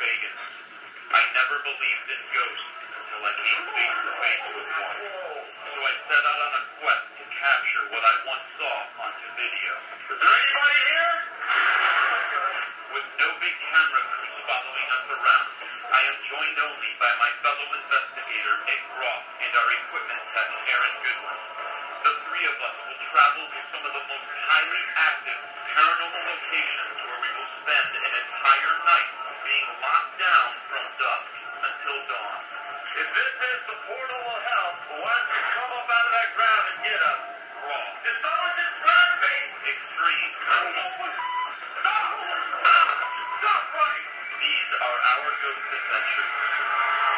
Fagin. I never believed in ghosts until I came face to face with one. So I set out on a quest to capture what I once saw onto video. Is there anybody here? With no big camera crews following us around, I am joined only by my fellow investigator, Nick Roth, and our equipment tech, Aaron Goodwin. The three of us will travel to some of the most highly active paranormal locations where we will spend an entire night being locked down from dusk until dawn. If this is the portal of hell, why don't you come up out of that ground and get us? Raw. Did someone just grab me? Extreme. Stop! Stop running! These are our ghost adventures.